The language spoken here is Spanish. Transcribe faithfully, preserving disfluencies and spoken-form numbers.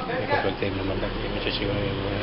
May papag-time naman lagi. May sasigaw na yung mga